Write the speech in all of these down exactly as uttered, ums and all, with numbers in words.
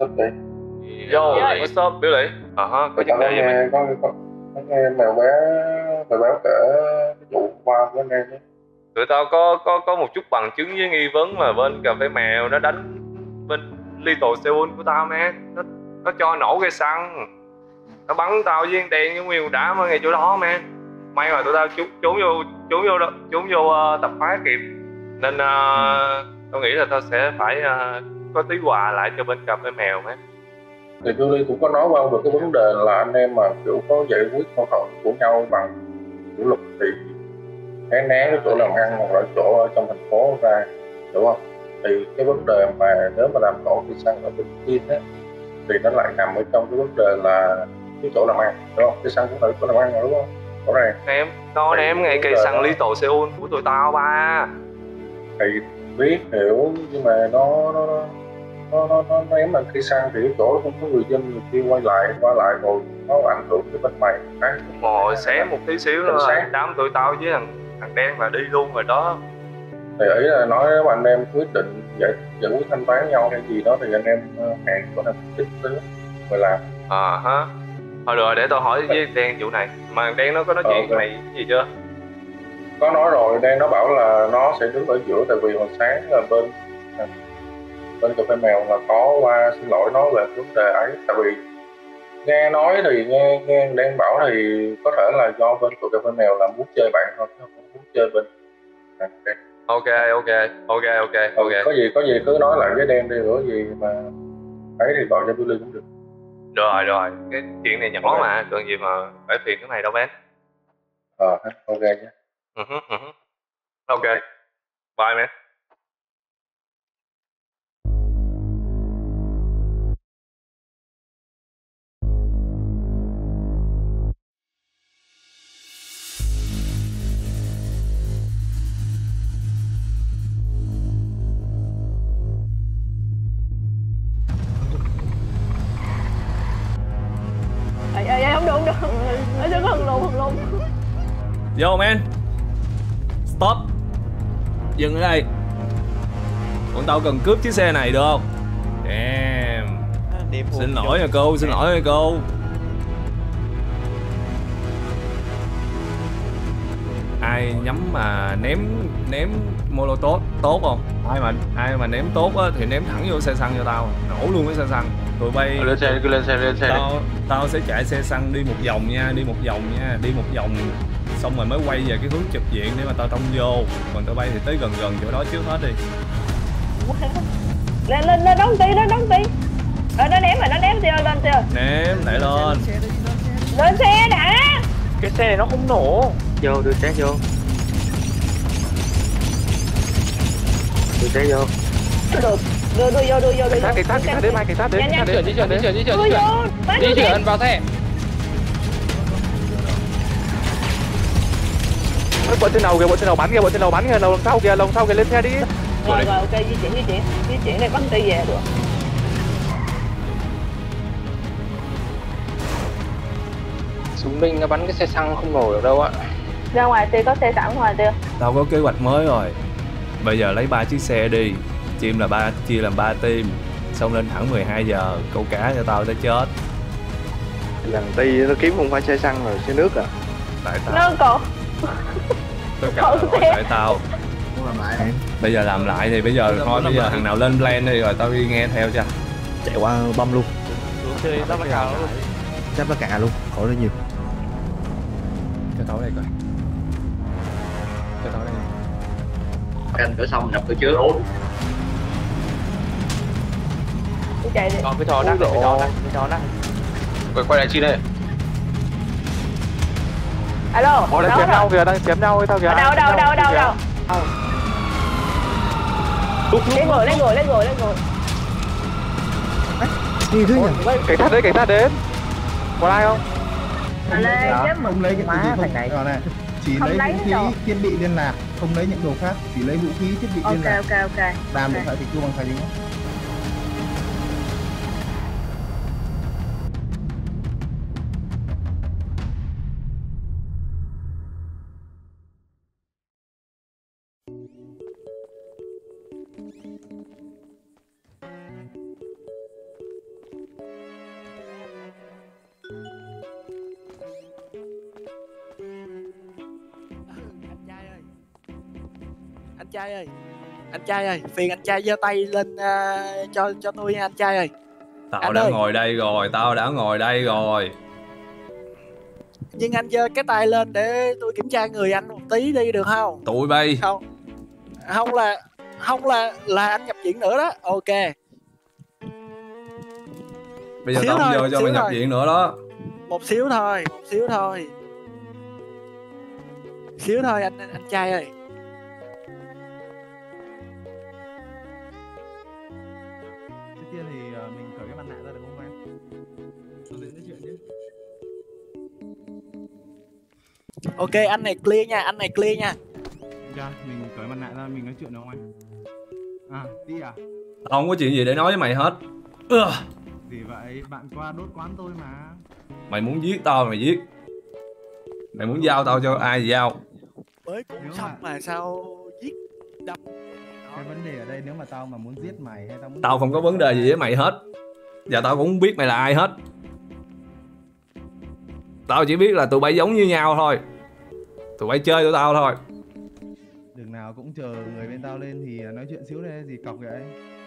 Sắp đi. Yo, what's up, Biểu Lị? Ờ hả, có vấn đề gì nghe, mình? có, có, có nghe mèo bé, mèo béo kể cái vụ qua của anh em ấy. Tụi tao có có có một chút bằng chứng với nghi vấn là bên cà phê mèo nó đánh bên Little Seoul của tao man. Nó nó cho nổ cây xăng. Nó bắn tao với đen với nguyên một đám ở ngay chỗ đó man. May mà tụi tao trốn trốn vô trốn vô đó, trốn vô uh, tập phá kịp. Nên uh, tao nghĩ là tao sẽ phải uh, có tí quà lại cho bên cà phê mèo man. Thì Julie cũng có nói qua về cái vấn đề là anh em mà kiểu có giải quyết mâu thuẫn của nhau bằng kỷ luật thì né né cái chỗ làm ăn hoặc là chỗ ở trong thành phố ra, đúng không? Thì cái vấn đề mà nếu mà làm tổ cây xăng ở bên kia á thì nó lại nằm ở trong cái vấn đề là cái chỗ làm ăn, đúng không? Cây xăng cũng là chỗ làm ăn rồi, đúng không? Rõ ràng. Em, nó ném ngay cây xăng Little Seoul của tụi tao ba. Thì biết hiểu nhưng mà nó nó nó nó nó ném bằng cây xăng thì cái chỗ không có người dân người kia quay lại qua lại rồi nó ảnh hưởng tới bên mày. Ngồi xé một tí xíu nữa đám tụi tao với thằng thằng đen là đi luôn rồi đó. Thì ý là nói nếu mà anh em quyết định giải giải quyết thanh toán nhau hay gì đó thì anh em hẹn có thể tích tới rồi làm. À hả. Thôi được rồi, để tao hỏi với đen vụ này. Mà đen nó có nói chuyện với mày gì chưa? Có nói rồi, đen nó bảo là nó sẽ đứng ở giữa, tại vì hồi sáng là bên bên cà phê mèo là có qua xin lỗi nó về vấn đề ấy. Tại vì nghe nói thì nghe nghe đen bảo thì có thể là do bên của cà phê mèo là muốn chơi bạn thôi, không muốn chơi bên. Okay. Ok ok ok ok ok. Ừ, có gì có gì cứ nói lại với đen đi, có gì mà ấy thì gọi cho Billy cũng được. Rồi rồi, cái chuyện này nhỏ okay. Mà cần gì mà phải phiền cái này đâu Ben. Ờ à, ok nhé. Uh -huh, uh -huh. Ok, bye man. Ê, ê, ê, không được, không được. Ở dưới có hừng lùn, hừng lùn. Yo man. Stop. Dừng ở đây. Bọn tao cần cướp chiếc xe này được không? Damn. Xin lỗi nha cô, xin lỗi nha cô. Ai nhắm mà ném ném molotov tốt không? Ai mà ai mà ném tốt á thì ném thẳng vô xe xăng cho tao, nổ luôn cái xe xăng. Tụi bay lên xe, cứ lên xe, lên xe. Tao tao sẽ chạy xe xăng đi một vòng nha, đi một vòng nha, đi một vòng xong rồi mới quay về cái hướng trực diện để mà tao tông vô. Còn tụi bay thì tới gần gần chỗ đó trước hết đi. Lên lên lên đóng ti, lên đóng ti. Ờ nó ném rồi, nó ném chưa, lên chưa? Ném, để lên. Lên xe đã. Cái xe này nó không nổ. Vô, đưa xe vô. Đưa xe vô. Được, đưa đưa vô, đưa vô, đưa vô. Cảnh sát, cảnh sát đến, mai cảnh sát đến. Nhanh nhanh. Di chuyển, di chuyển, di chuyển, di chuyển. Đưa vô, di chuyển vào xe. Bọn trên đầu kìa, bọn trên đầu bắn kìa, bọn trên đầu bắn kìa, lồng sau kìa, lồng sau kìa, lên xe đi. Rồi rồi, ok, di chuyển, di chuyển, di chuyển này bắn ti về được. Chúng mình nó bắn cái xe xăng không nổ được đâu ạ. Ra ngoài ti có xe sẵn ngoài ti. Tao có kế hoạch mới rồi. Bây giờ lấy ba chiếc xe đi, chim là ba chia làm ba team, xong lên thẳng mười hai giờ câu cá cho tao tới chết. Lần ti nó kiếm không phải xe xăng rồi xe nước à? Tại tao. Nó còn. Tất cả là lỗi tại tao. Bây giờ làm lại thì bây giờ thôi, bây giờ thằng nào lên plan đi rồi tao đi nghe theo cho. Chạy qua băm luôn. Chơi giáp là cả luôn. Giáp là cả luôn, khổ rất nhiều. Cái tấu đây coi. Cái tấu đây. Canh cửa xong nhập cửa trước. Chạy đi. Còn cái trò đắt, cái trò đắt, cái trò đắt. Quay quay lại chi đây. Alo. Họ đang chém nhau kìa, đang chém nhau với tao kìa. Đâu đâu đâu đâu đâu. Lấy người, lấy người, lấy người, lấy người. Gì thế nhỉ? Cảnh sát đến, cảnh sát đến. Có ai không? Lê giúp không lấy cái má thằng này. Này. Chỉ không lấy vũ khí, thiết bị liên lạc, không lấy những đồ khác, chỉ lấy vũ khí, thiết bị liên lạc. Ok ok ok. Làm điện thoại thì kêu bằng tài chính. trai ơi, anh trai ơi, phiền anh trai giơ tay lên uh, cho cho tôi nha anh trai ơi. Tao Anh đã ơi. ngồi đây rồi, tao đã ngồi đây rồi. Nhưng anh giơ cái tay lên để tôi kiểm tra người anh một tí đi được không? Tụi bay. Không. Không là không là là anh nhập viện nữa đó. Ok. Bây giờ xíu tao không thôi, giờ cho xíu mày nhập thôi. viện nữa đó. Một xíu thôi, một xíu thôi. Xíu thôi anh anh trai ơi. Trước tiên thì ờ, mình cởi cái mặt nạ ra được không anh? Tôi dễ nói chuyện chứ. Ok anh này clear nha, anh này clear nha. Dạ, mình cởi mặt nạ ra mình nói chuyện được không anh? À, đi à? Tao không có chuyện gì để nói với mày hết. Ugh. Gì vậy? Bạn qua đốt quán tôi mà. Mày muốn giết tao mày giết. Mày muốn giao tao cho ai thì giao. Mới cũng Nếu xong mà- mà sao giết đâm. Cái vấn đề ở đây nếu mà tao mà muốn giết mày hay tao muốn Tao không có vấn đề gì với mày hết. Và tao cũng không biết mày là ai hết. Tao chỉ biết là tụi bay giống như nhau thôi. Tụi bay chơi tụi tao thôi. Đường nào cũng chờ người bên tao lên thì nói chuyện xíu đây, gì cọc vậy?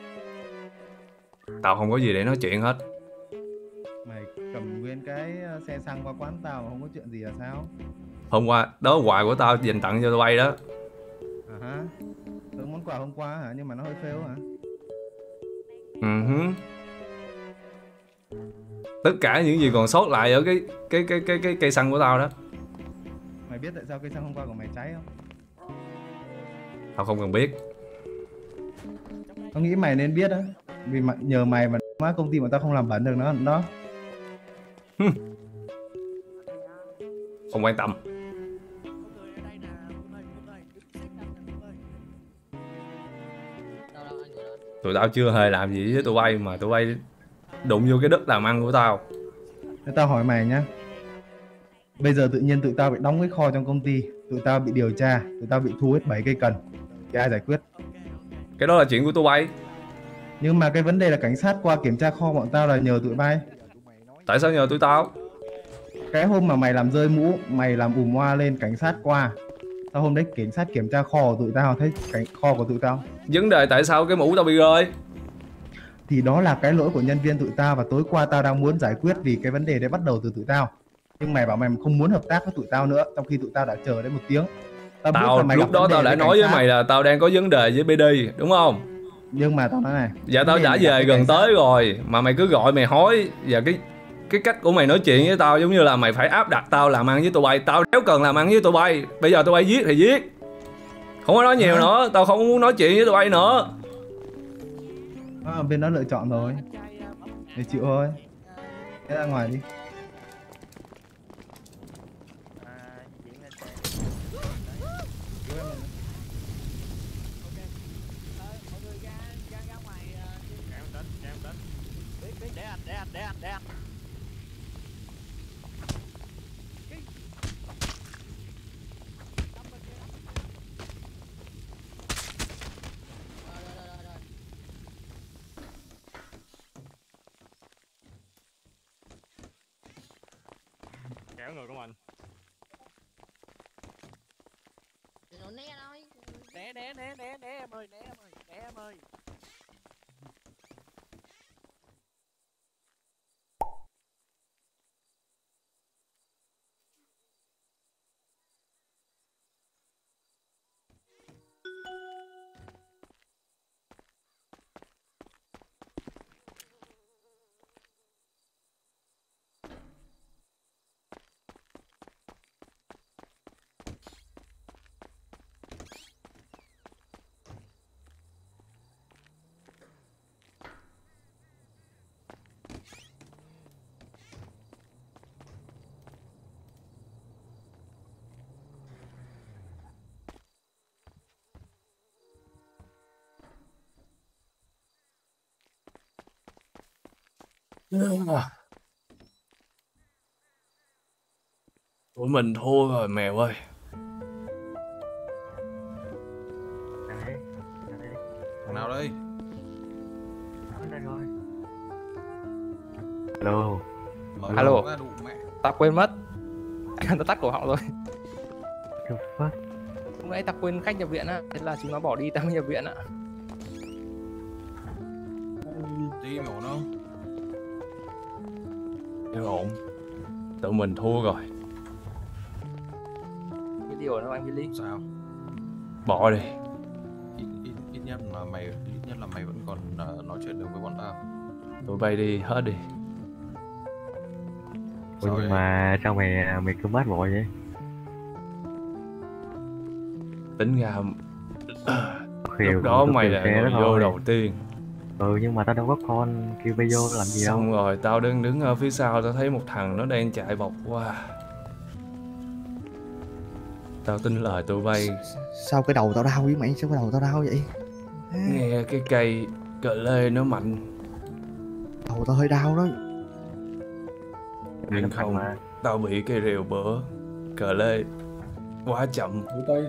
Tao không có gì để nói chuyện hết. Mày cầm nguyên cái ờ, xe xăng qua quán tao mà không có chuyện gì là sao? Hôm qua, đó là quà của tao dành tặng cho tụi bay đó. À hả? Tưởng món quà hôm qua hả? Nhưng mà nó hơi fail hả? Ừ hứ. Tất cả những gì còn sót lại ở cái cái cái cái cái cây xăng của tao đó. Mày biết tại sao cây xăng hôm qua của mày cháy không? Tao không cần biết. Tao nghĩ mày nên biết á. Vì mà nhờ mày mà má công ty mà tao không làm bẩn được nó đó. Không quan tâm. Tụi tao chưa hề làm gì với tụi bay mà tụi bay đụng vô cái đất làm ăn của tao. Thế tao hỏi mày nhá. Bây giờ tự nhiên tụi tao bị đóng cái kho trong công ty, tụi tao bị điều tra, tụi tao bị thu hết bảy cây cần. Thì ai giải quyết? Cái đó là chuyện của tụi bay. Nhưng mà cái vấn đề là cảnh sát qua kiểm tra kho bọn tao là nhờ tụi bay. Tại sao nhờ tụi tao? Cái hôm mà mày làm rơi mũ, mày làm ùm hoa lên cảnh sát qua. Tao hôm đấy cảnh sát kiểm tra kho của tụi tao, thấy cảnh kho của tụi tao. Vấn đề tại sao cái mũ tao bị rơi? Thì đó là cái lỗi của nhân viên tụi tao và tối qua tao đang muốn giải quyết vì cái vấn đề đấy bắt đầu từ tụi tao. Nhưng mày bảo mày không muốn hợp tác với tụi tao nữa, trong khi tụi tao đã chờ đến một tiếng. Tao, biết Tao là mày lúc gặp đó vấn đề tao đã với nói cảnh với sát. mày là tao đang có vấn đề với bê đê, đúng không? Nhưng mà tao nói này. Dạ tao vấn đề đã mày gặp về với gần cảnh sát. tới rồi mà mày cứ gọi mày hối. Và cái cái cách của mày nói chuyện với tao giống như là mày phải áp đặt tao làm ăn với tụi bay. Tao đéo cần làm ăn với tụi bay. Bây giờ tụi bay giết thì giết. Không có nói nhiều Hả? nữa. Tao không muốn nói chuyện với tụi bay nữa. À, bên đó lựa chọn rồi. Để chịu thôi. Thế ra ngoài đi. Để anh, để anh, để anh, để anh. Kéo người của mình. Né, né, né, né, né em ơi, né em ơi, né em ơi. Tụi mình thua rồi mèo ơi. Thằng nào đây? Hello. Mở Alo. ra đủ mẹ. Tao quên mất. Tao tắt cổ họng rồi. The fuck? Lúc nãy tao quên khách nhập viện á, thế là chúng nó bỏ đi tao mới nhập viện á. Đi mà ổn không? Chưa ổn. Tụi mình thua rồi. Cái điều đó anh Billy. Sao? Bỏ đi. Ít, ít, ít nhất là mày ít nhất là mày vẫn còn uh, nói chuyện được với bọn tao. Tụi bay đi hết đi. Ủa nhưng vậy? Mà sao mày mày cứ bắt vội vậy? Tính ra Khiều, lúc đó mày là người vô đầu tiên. Ừ nhưng mà tao đâu có con kêu bay vô làm gì đâu. Xong rồi tao đứng đứng ở phía sau, tao thấy một thằng nó đang chạy bọc qua. Tao tin lời tụi bay. Sao cái đầu tao đau với mày? Sao cái đầu tao đau vậy? Nghe cái cây cờ lê nó mạnh. Đầu tao hơi đau đó. Nhưng không, tao bị cây rìu bữa. Cờ lê quá chậm. Tụi tôi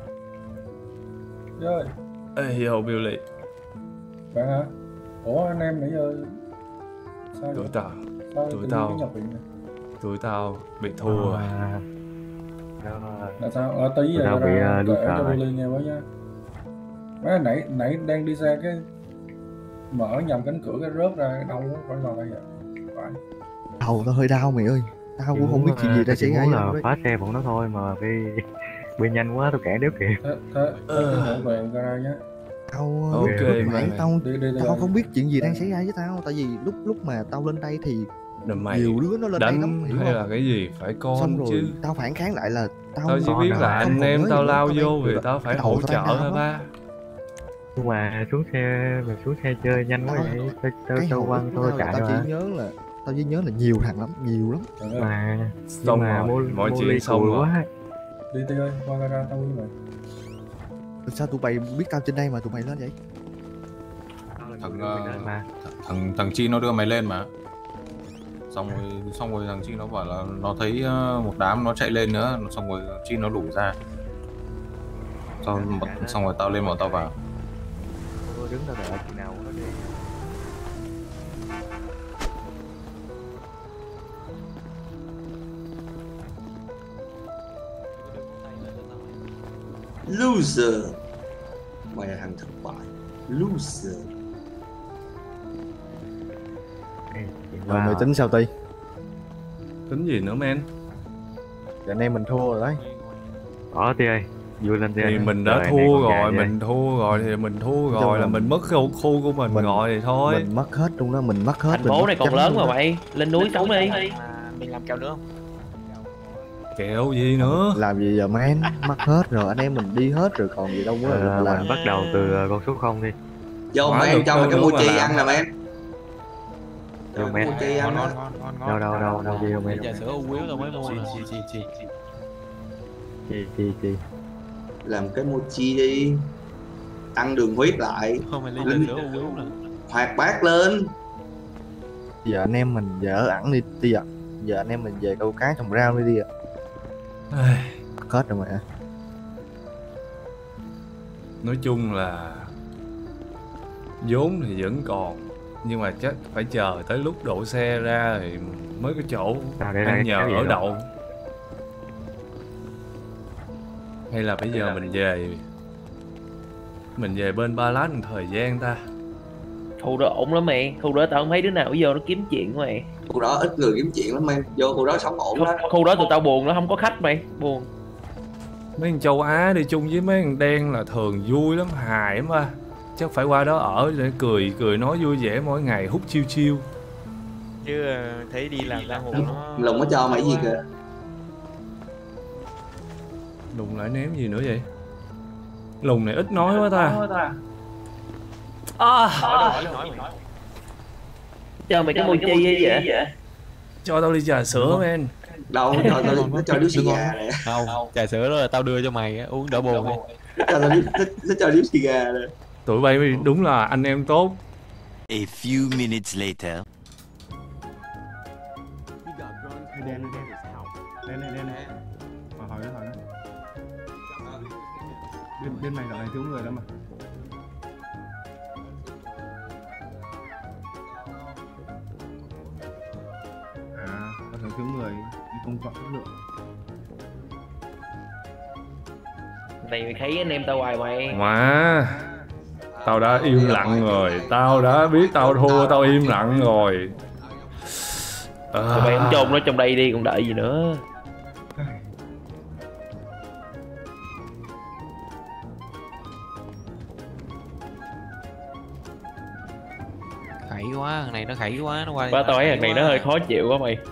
Rồi. Ê yo Billy. Bạn hả? Ủa anh em nãy giờ sao Tụi vậy? tao Sao Tụi tự nhiên tao cái nhập viện này? Tụi tao bị thua. À, Là sao? Ở tí tụi giờ tao bị ra uh, kể lose cho rồi. Billy nghe với nha. Má nãy nãy đang đi xe cái mở nhầm cánh cửa cái rớt ra đau quá, phải vào đây vậy. Phải. Đầu tao hơi đau mày ơi. Tao cũng không biết chuyện gì đã xảy ra. Là phá xe bọn nó thôi mà đi đi nhanh quá tao cản đéo kịp. Thế thế thế hãy về gara nhé. Tao Ok, lúc nãy mày- tao Đi đi đi. tao đi. không biết chuyện gì đang xảy ra với tao, tại vì lúc lúc mà tao lên đây thì Đừng mày nhiều đứa nó lên đây lắm, đánh hiểu hay không? là cái gì phải Xong con rồi chứ. tao phản kháng lại là tao Tao chỉ không- biết Con là nào? không anh còn em nhớ tao gì nữa, lao tao vô đang- thì tao phải cái đầu hỗ tao trợ đang đau hả lắm. ba. Nhưng mà xuống xe mà xuống xe chơi nhanh quá Tao- vậy. Tao tao cái tao hồi quăng lúc tôi tao là chạy tao mà. chỉ nhớ là tao chỉ nhớ là nhiều thằng lắm, nhiều lắm. Trời ơi. Mà Xong nhưng mà rồi, mua- mọi mua chuyện ly xong cùi rồi. quá. Đi đi ơi, qua gara tao với mày. Sao tụi bay biết tao trên đây mà tụi bay lên vậy? Thằng uh, Mà thằng thằng Chi nó đưa mày lên mà. Xong rồi xong rồi thằng Chi nó bảo là nó thấy uh, một đám nó chạy lên nữa, xong rồi Chi nó đuổi ra. Xong xong rồi tao lên bọn tao vào. tôi đứng ra đợi khi nào nó đi. Loser. Mày là thằng thất bại. Loser. Rồi mày tính sao Ti? Tính gì nữa men? Giờ anh em mình thua rồi đấy. Đó Ti ơi, vui lên Ti. Thì mình đã thua rồi, mình thua rồi thì mình thua rồi là mình mất khu khu của mình, Mình- rồi thì thôi. Mình mất hết luôn đó, mình mất hết. Thành mình phố mất này còn trắng lớn luôn mà đó. mày, lên núi sống đi. Mình làm kèo nữa không? Kẹo gì nữa? Làm gì giờ man, mất hết rồi, anh em mình đi hết rồi còn gì đâu mới Ờ, mà làm. mình bắt đầu từ ờ, con số không đi. Vô Quá mà em được cho mày đâu cái nữa mua mà chi làm. ăn nè mày em. Vô Cho men. mua chi ăn Ngon á. ngon ngon ngon. Đâu đâu đâu đâu đi đâu men. Trà sữa u quýu tao mới mua nè. Chi chi chi chi. Chi chi chi. Làm cái mochi đi, tăng đường huyết lại, Không mày ly Linh- trà sữa u quýu nè. hoạt bát lên. Giờ anh em mình dở ẩn đi Ti ạ. Giờ anh em mình về câu cá trồng rau đi đi ạ. Ai, Mất hết rồi mày ạ. nói chung là vốn thì vẫn còn, nhưng mà chắc phải chờ tới lúc đổ xe ra thì mới có chỗ Tao để ra ăn cái nhờ gì ở đâu. đậu. Hay là bây giờ mình về mình về bên Ba Lát một thời gian ta. Khu đó ổn lắm mày, khu đó tao không thấy đứa nào vô nó kiếm chuyện mày. Khu đó ít người kiếm chuyện lắm em, vô khu đó sống ổn Khu, đó. khu đó tụi tao buồn, nó không có khách mày, buồn. Mấy thằng châu Á đi chung với mấy thằng đen là thường vui lắm, hài lắm ba. Chắc phải qua đó ở để cười cười nói vui vẻ mỗi ngày, hút chiêu chiêu. Chứ ờ, thấy đi làm giang hồ nó Lùng có cho mày gì kìa. Lùng lại ném gì nữa vậy? Lùng này ít nói quá ta. À, hỏi đâu hỏi mày. Cho mày cái mochi ấy vậy? cho tao ly trà sữa men. Đâu nó cho nó, nó cho điếu xì gà nè. Không, trà sữa đó là tao đưa cho mày á, uống đỡ buồn đi. Nó cho tao điếu, nó, nó cho điếu xì gà nè. Tụi bay đúng là anh em tốt. A few minutes later. Đen này đen này đen này. Hỏi hỏi đó hỏi đó. Bên bên này dạo này thiếu người lắm mà. À, có thể thiếu người đi công chọn chất lượng. này mày thấy anh em tao hoài mày. Mà tao đã im lặng rồi, tao đã biết tao thua, tao im lặng rồi. À. Tụi bay không chôn nó trong đây đi còn đợi gì nữa. Khẩy quá, thằng này nó khẩy quá, nó qua. Ba tao thấy thằng này nó hơi khó chịu quá mày.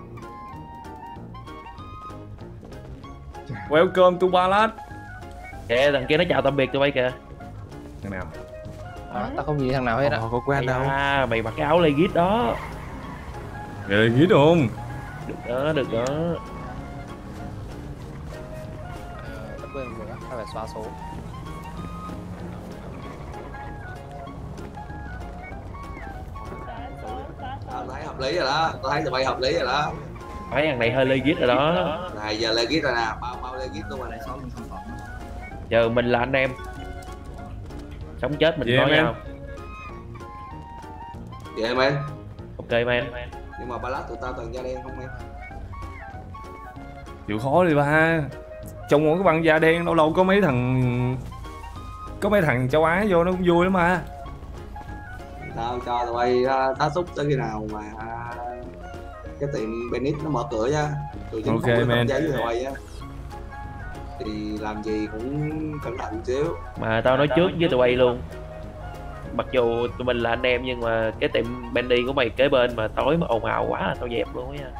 Welcome to Ballad. Kìa thằng kia nó chào tạm biệt tụi bay kìa. Thằng nào? À, tao không nhìn thằng nào hết á. Có quen đâu. À, mày mặc cái áo Legit đó. Legit không? Được đó, được đó. Tao quên rồi á, tao phải xóa số. Tao thấy hợp lý rồi đó, tao thấy tụi bay hợp lý rồi đó. Thấy thằng này hơi Legit rồi đó. Này giờ Legit rồi nè, bao bao Legit luôn rồi này. Giờ mình là anh em. Sống chết mình Yeah, có nhau. Vậy em em. Ok man. Nhưng mà Ballad tụi tao toàn da đen không em? Chịu khó đi ba. Trong một cái băng da đen lâu lâu có mấy thằng có mấy thằng châu Á vô nó cũng vui lắm mà. Tao cho tụi bay uh, tá túc tới khi nào mà uh, cái tiệm Benit nó mở cửa nha. Tụi chính Ok phủ man. giấy với tụi bay á. Thì làm gì cũng cẩn thận xíu. Mà tao nói trước với tụi bay luôn. Mặc dù tụi mình là anh em nhưng mà cái tiệm Bendy của mày kế bên mà tối mà ồn ào quá là tao dẹp luôn á nha.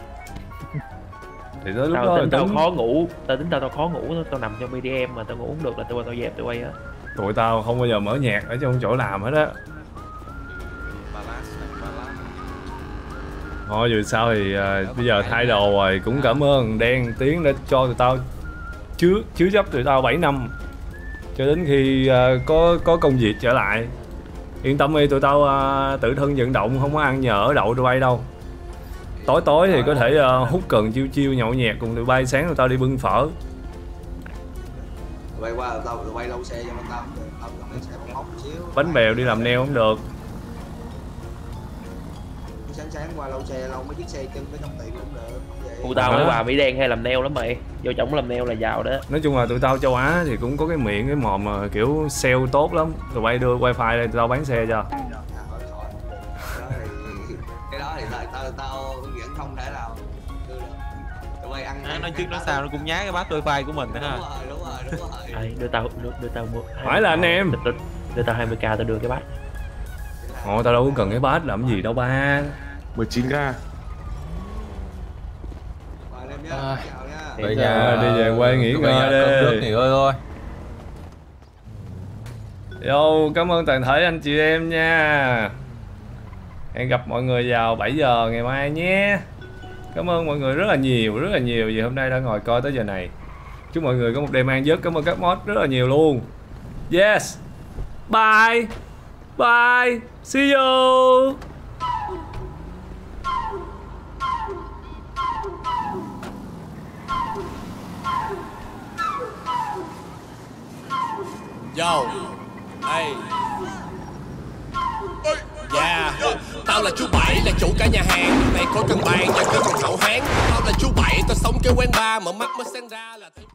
Thì tới lúc tao đó tính là tao tính khó ngủ, tao tính tao tao khó ngủ, tao nằm trong bê đê em mà tao ngủ không được là tao tao dẹp tụi bay á. Tụi tao không bao giờ mở nhạc ở trong chỗ làm hết á. Thôi dù sao thì uh, bây giờ thay đồ rồi, cũng cảm ơn Đen Tiến đã cho tụi tao chứa chứa chấp tụi tao bảy năm cho đến khi uh, có có công việc trở lại. Yên tâm đi, tụi tao uh, tự thân vận động, không có ăn nhờ ở đậu tụi bay đâu. Tối tối thì có thể uh, hút cần chiêu chiêu nhậu nhẹt cùng tụi bay, sáng tụi tao đi bưng phở. Tụi bay qua tụi tao tụi bay lau xe cho tao, tao tao lấy xe bóng móc một xíu. Bánh bèo đi làm neo không được. Sáng sáng qua lau xe, lau mấy chiếc xe chân cái trong tiệm cũng được. Tụi tao mới qua Mỹ Đen hay làm nail lắm mày. Vô trọng làm nail là giàu đó. Nói chung là tụi tao châu Á thì cũng có cái miệng, cái mồm mà kiểu sale tốt lắm. Tụi bay đưa wifi đây, tụi tao bán xe cho. Cái đó thì tao tao tao vẫn không thể nào đưa được. Tụi bay ăn à, nói trước nói sao nó cũng nhái cái bát wifi của mình nữa ha. Đúng rồi, đúng rồi, đúng rồi. Ai, đưa tao đưa, đưa tao mua. Phải là anh em. Đưa, đưa, đưa tao hai mươi k tao đưa cái bát. Ồ, tao đâu có cần cái bát làm gì đâu ba. mười chín k. À, đi nhà đi về quê nghỉ ngơi đi. Nghỉ ngơi thôi. Yo, cảm ơn toàn thể anh chị em nha. Hẹn gặp mọi người vào bảy giờ ngày mai nhé. Cảm ơn mọi người rất là nhiều, rất là nhiều vì hôm nay đã ngồi coi tới giờ này. Chúc mọi người có một đêm an giấc. Cảm ơn các mod rất là nhiều luôn. Yes. Bye. Bye. See you. Yo, hey. Yeah, tao là chú Bảy, là chủ cả nhà hàng. Này có cần bàn và có cần hậu hán. Tao là chú Bảy, tao sống cái quán bar, mở mắt mới xem ra là thấy